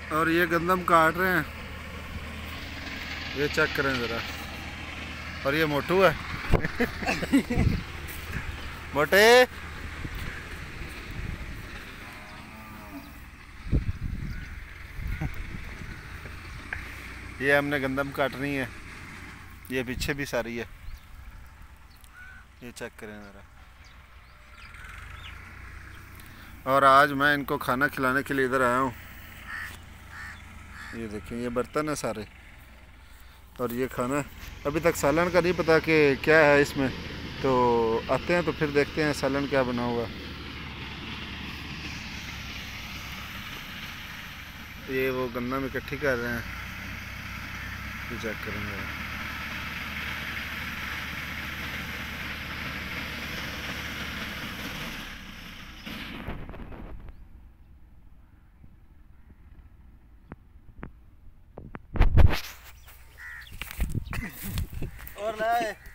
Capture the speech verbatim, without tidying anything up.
और ये गंदम काट रहे हैं, ये चेक करें ज़रा। और ये मोटू है मोटे ये हमने गंदम काटनी है, ये पीछे भी सारी है, ये चेक करें ज़रा। और आज मैं इनको खाना खिलाने के लिए इधर आया हूँ। ये देखें, ये बर्तन है सारे, और ये खाना। अभी तक सालन का नहीं पता कि क्या है इसमें, तो आते हैं तो फिर देखते हैं सालन क्या बना हुआ। ये वो गन्ना में इकट्ठी कर रहे हैं, ये चेक करेंगे। और लाए